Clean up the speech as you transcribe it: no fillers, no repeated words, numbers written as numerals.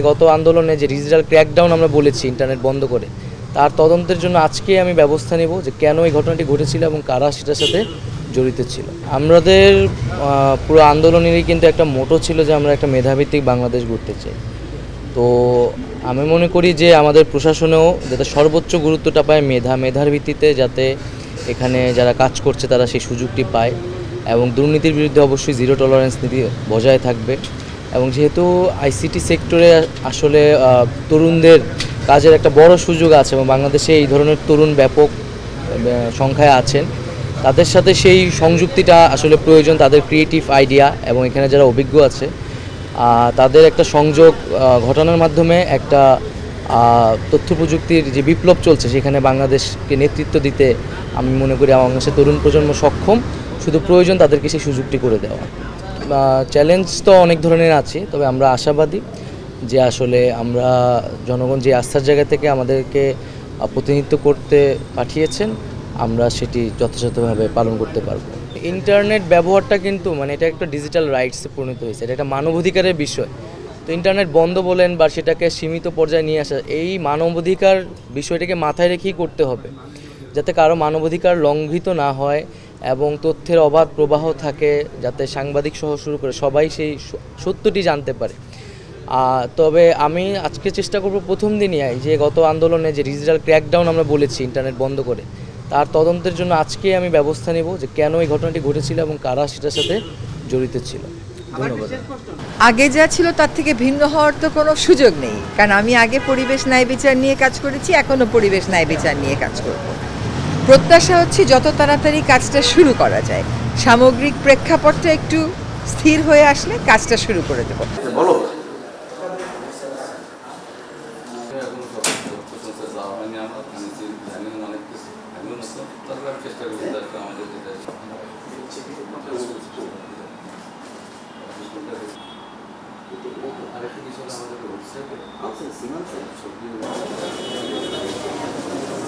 গত আন্দোলনে যে ডিজিটাল ক্র্যাকডাউন আমরা বলেছি ইন্টারনেট বন্ধ করে, তার তদন্তের জন্য আজকে আমি ব্যবস্থা নেব যে কেন এই ঘটনাটি ঘটেছিল এবং কারা সেটার সাথে জড়িত ছিল। আমাদের পুরো আন্দোলনেরই কিন্তু একটা মোটো ছিল যে আমরা একটা মেধাভিত্তিক বাংলাদেশ গড়তে চাই। তো আমি মনে করি যে আমাদের প্রশাসনেও যাতে সর্বোচ্চ গুরুত্বটা পায় মেধার ভিত্তিতে, যাতে এখানে যারা কাজ করছে তারা সেই সুযোগটি পায় এবং দুর্নীতির বিরুদ্ধে অবশ্যই জিরো টলারেন্স নীতি বজায় থাকবে। এবং যেহেতু আইসিটি সেক্টরে আসলে তরুণদের কাজের একটা বড় সুযোগ আছে এবং বাংলাদেশে এই ধরনের তরুণ ব্যাপক সংখ্যায় আছেন, তাদের সাথে সেই সংযুক্তিটা আসলে প্রয়োজন। তাদের ক্রিয়েটিভ আইডিয়া এবং এখানে যারা অভিজ্ঞ আছে তাদের একটা সংযোগ ঘটানোর মাধ্যমে একটা তথ্য প্রযুক্তির যে বিপ্লব চলছে সেখানে বাংলাদেশকে নেতৃত্ব দিতে আমি মনে করি বাংলাদেশের তরুণ প্রজন্ম সক্ষম। শুধু প্রয়োজন তাদেরকে সেই সুযোগটি করে দেওয়া। চ্যালেঞ্জ তো অনেক ধরনের আছে, তবে আমরা আশাবাদী যে আসলে আমরা জনগণ যে আস্থার জায়গা থেকে আমাদেরকে প্রতিনিধিত্ব করতে পাঠিয়েছেন আমরা সেটি যথাযথভাবে পালন করতে পারবো। ইন্টারনেট ব্যবহারটা কিন্তু এটা একটা ডিজিটাল রাইটসে পরিণত হয়েছে, এটা একটা মানবাধিকারের বিষয়। তো ইন্টারনেট বন্ধ বলেন বা সেটাকে সীমিত পর্যায়ে নিয়ে আসা, এই মানবাধিকার বিষয়টাকে মাথায় রেখেই করতে হবে, যাতে কারো মানবাধিকার লঙ্ঘিত না হয় এবং তথ্যের অবাধ প্রবাহ থাকে, যাতে সাংবাদিক সহ শুরু করে সবাই সেই সত্যটি জানতে পারে। তবে আমি আজকে চেষ্টা করব প্রথম দিনই যে গত আন্দোলনে যে ডিজিটাল ক্র্যাকডাউন আমরা বলেছি ইন্টারনেট বন্ধ করে, তার তদন্তের জন্য আজকে আমি ব্যবস্থা নেব যে কেন এই ঘটনাটি ঘটেছিল এবং কারা সেটার সাথে জড়িত ছিল। ধন্যবাদ। আগে যা ছিল তার থেকে ভিন্ন হওয়ার তো কোনো সুযোগ নেই, কারণ আমি আগে পরিবেশ ন্যায় বিচার নিয়ে কাজ করেছি, এখনও পরিবেশ ন্যায় বিচার নিয়ে কাজ করব। প্রত্যাশা হচ্ছে যত তাড়াতাড়ি কাজটা শুরু করা যায়, সামগ্রিক প্রেক্ষাপটটা একটু স্থির হয়ে আসলে কাজটা শুরু করে দেব। বলো। আরেকটা বিষয় আমাদের